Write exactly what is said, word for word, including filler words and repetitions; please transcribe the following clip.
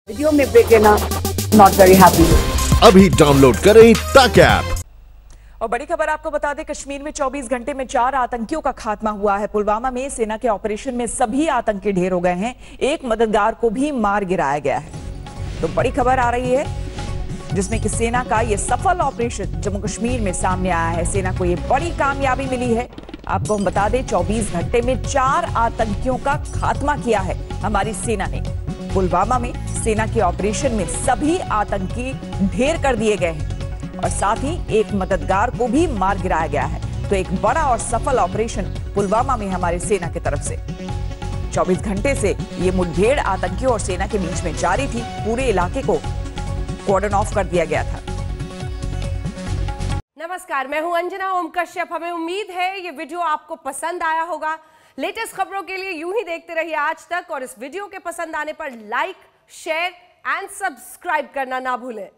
Video में बेगेना not very happy. अभी डाउनलोड करें तक ऐप। और बड़ी खबर आपको बता दें, कश्मीर में चौबीस घंटे में चार आतंकियों का खात्मा हुआ है। पुलवामा में सेना के ऑपरेशन में सभी आतंकी ढेर हो गए हैं। एक मददगार को भी मार गिराया गया है। तो बड़ी खबर आ रही है जिसमें कि सेना का ये सफल ऑपरेशन जम्मू कश्मीर में सामने आया है। सेना को ये बड़ी कामयाबी मिली है। आपको हम बता दें, चौबीस घंटे में चार आतंकियों का खात्मा किया है हमारी सेना ने। पुलवामा में सेना के ऑपरेशन में सभी आतंकी ढेर कर दिए गए हैं और साथ ही एक मददगार को भी मार गिराया गया है। तो एक बड़ा और सफल ऑपरेशन पुलवामा में हमारी सेना की तरफ से। चौबीस घंटे से ये मुठभेड़ आतंकियों और सेना के बीच में जारी थी। पूरे इलाके को कॉर्डन ऑफ कर दिया गया था। नमस्कार, मैं हूं अंजना ओम कश्यप। हमें उम्मीद है ये वीडियो आपको पसंद आया होगा। लेटेस्ट खबरों के लिए यूं ही देखते रहिए आज तक, और इस वीडियो के पसंद आने पर लाइक, शेयर एंड सब्सक्राइब करना ना भूलें।